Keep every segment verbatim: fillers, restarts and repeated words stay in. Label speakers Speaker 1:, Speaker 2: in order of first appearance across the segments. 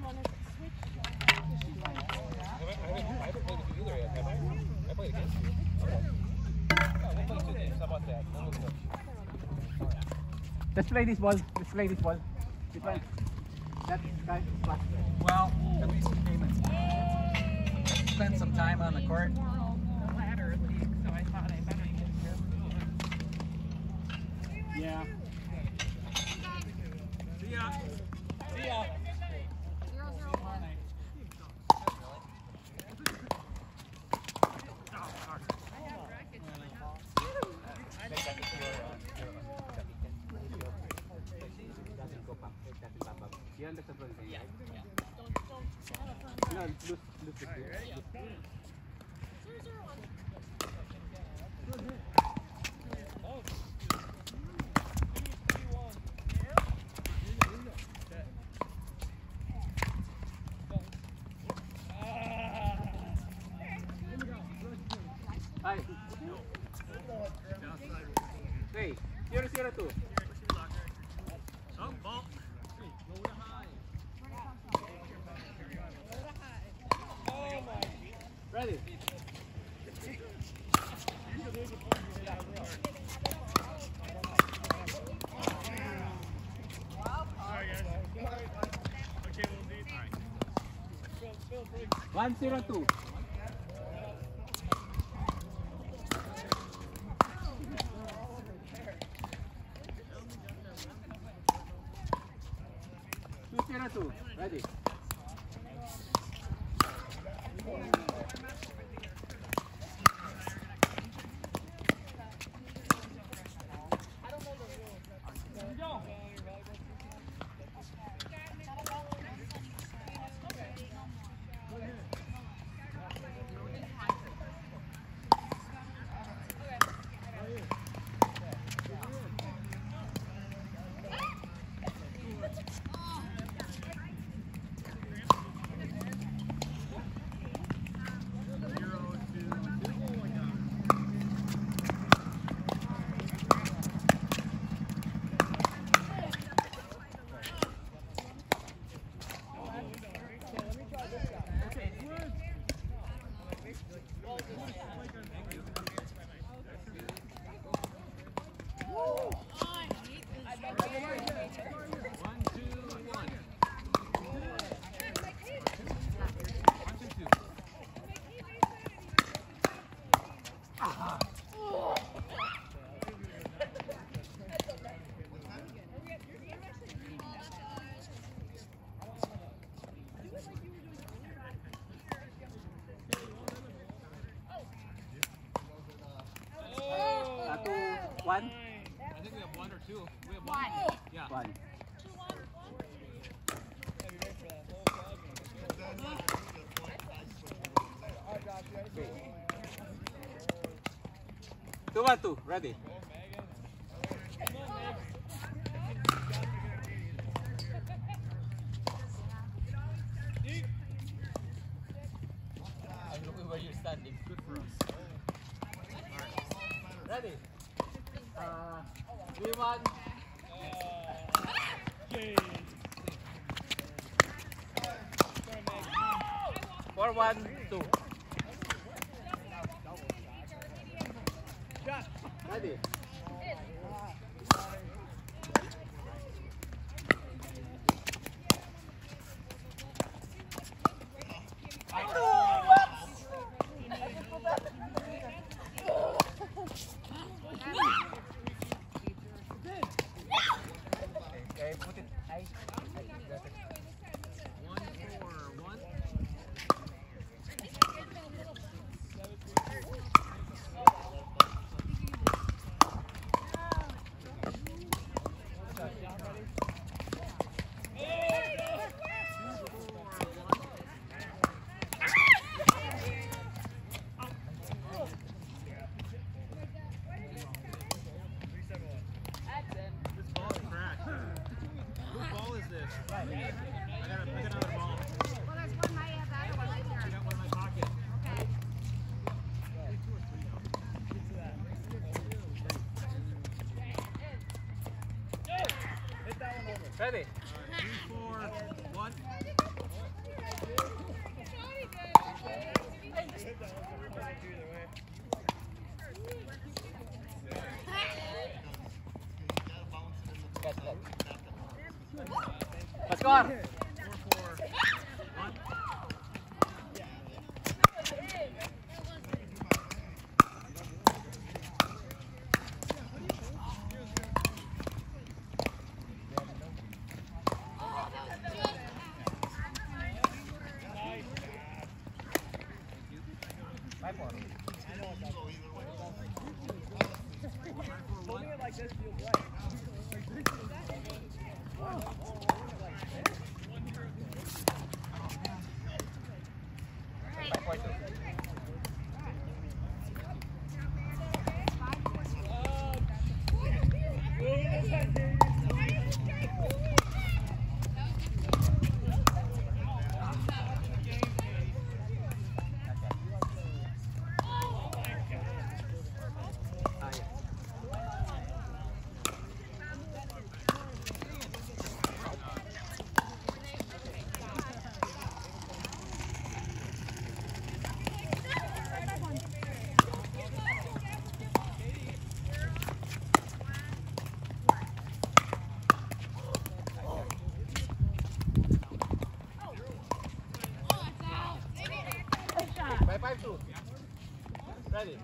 Speaker 1: Let's play this ball. Let's play this ball. This one. That guy.
Speaker 2: Well, at least he came and spent some time on the court.
Speaker 3: The ladder league, so I thought I better get here.
Speaker 1: Yeah.
Speaker 2: See ya.
Speaker 1: See ya. You understand what I'm saying? Yeah. No, look, look, look, look. Hi. Hey, zero zero two.
Speaker 2: Oh, ball.
Speaker 1: Ready? One zero two. Two zero two. Ready? One?
Speaker 2: I think we have one or two. We have
Speaker 3: One.
Speaker 2: one. Yeah.
Speaker 1: One. Two one two. Ready?
Speaker 2: I'm looking where you're standing. Good for us.
Speaker 1: Ready? Uh, three one. Four one two. Ready? Okay, put it high.
Speaker 2: One, four, one. This ball is cracked. Whose ball is this? I gotta pick another ball.
Speaker 3: Well, there's one I have that one right
Speaker 2: I
Speaker 3: there.
Speaker 2: got one in my pocket.
Speaker 3: Okay.
Speaker 1: Ready?
Speaker 2: Three, four, one.
Speaker 1: Score. Five four. Five four two. Five five two. Ready.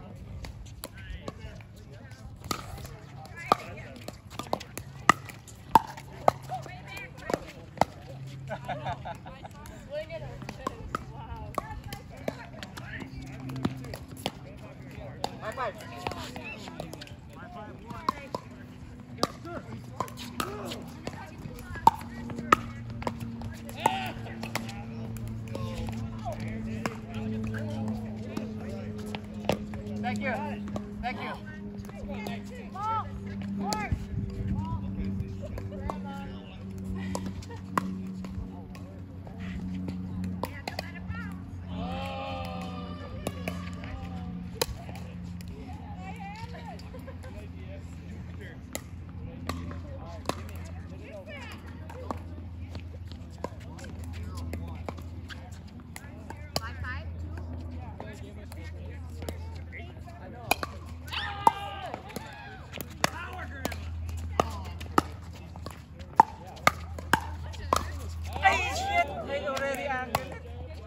Speaker 1: Five five. Thank you. Thank you.
Speaker 3: Five, five,
Speaker 1: Ay, shit! They already angled it.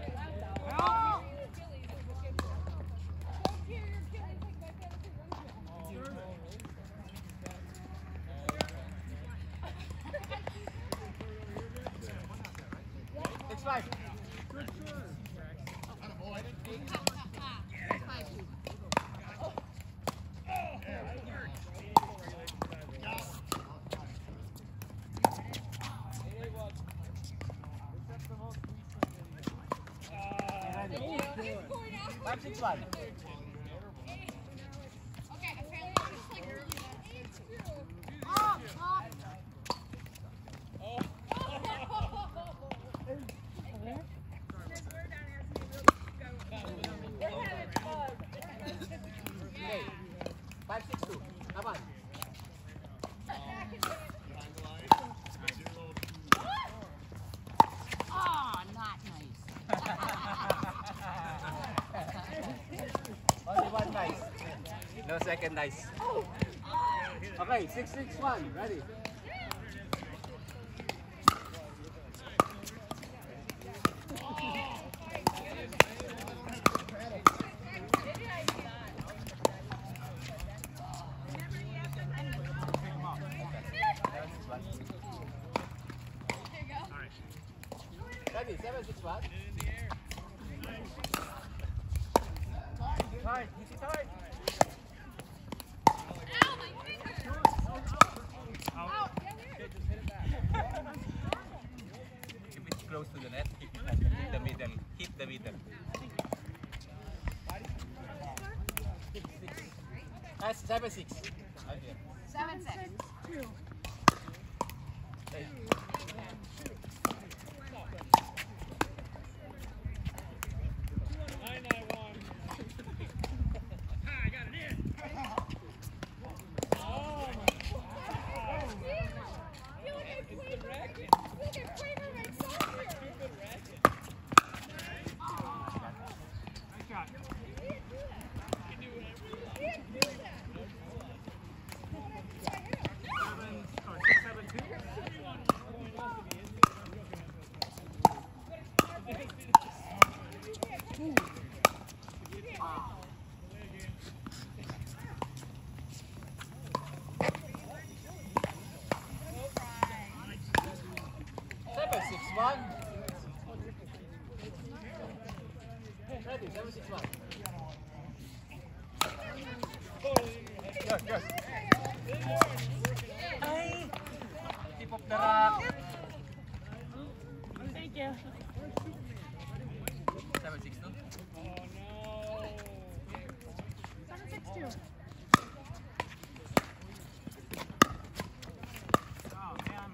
Speaker 1: Six five.
Speaker 3: five, two.
Speaker 1: Five six one.
Speaker 3: Okay, apparently I'm just like early. Oh, oh.
Speaker 1: Okay. Five six two. Come on.
Speaker 3: Oh, not nice.
Speaker 1: Only one nice. No second nice. Okay, six six one. Ready. Ready, seven six one. Tight, hit it tight. If it's close to the net, hit it at hit the middle. Hit the middle. Six, six. That's seven six. Okay.
Speaker 3: Seven, six.
Speaker 1: Hey. one. Ready, seven six one. Yes, yes. Tip of the rack.
Speaker 3: Thank you.
Speaker 1: seven six two.
Speaker 3: seven six two.
Speaker 2: Oh, man.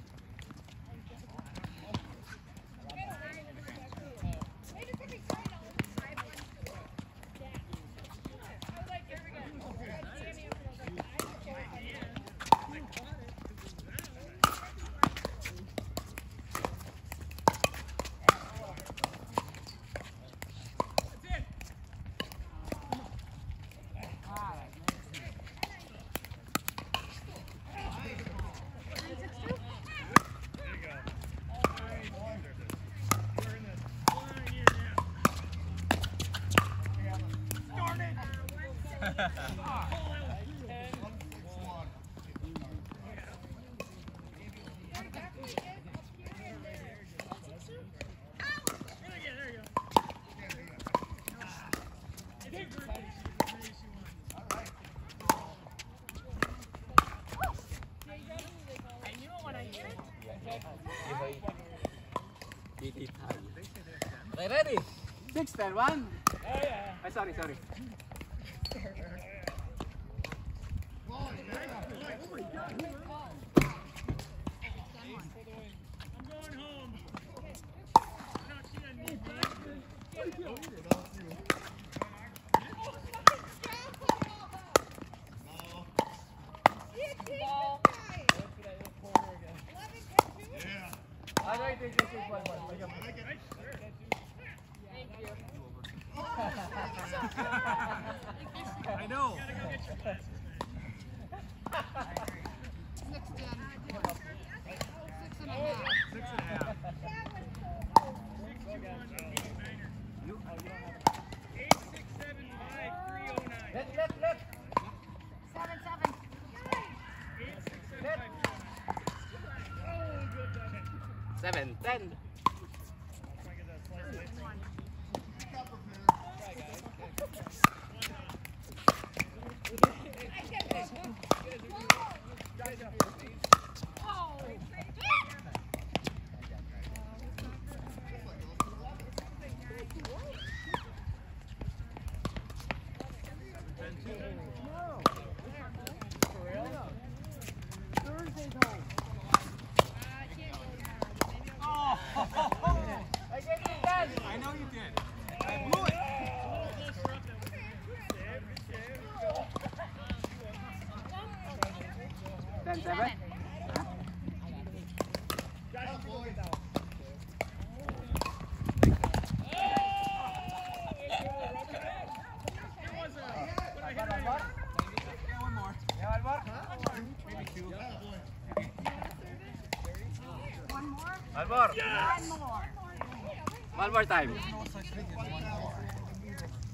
Speaker 1: Okay, ready? Six, ten, one. Ay, sorry, sorry.
Speaker 2: I know.
Speaker 3: Six ten. Six and a half.
Speaker 2: Six and a half.
Speaker 1: Left, left, left.
Speaker 3: Seven seven.
Speaker 1: Seven, ten.
Speaker 2: I know you did. I blew it.
Speaker 1: Ten, seven.
Speaker 2: One more. Maybe two.
Speaker 3: One more.
Speaker 1: One more.
Speaker 3: One more.
Speaker 1: One more time.
Speaker 2: No such thing as one more.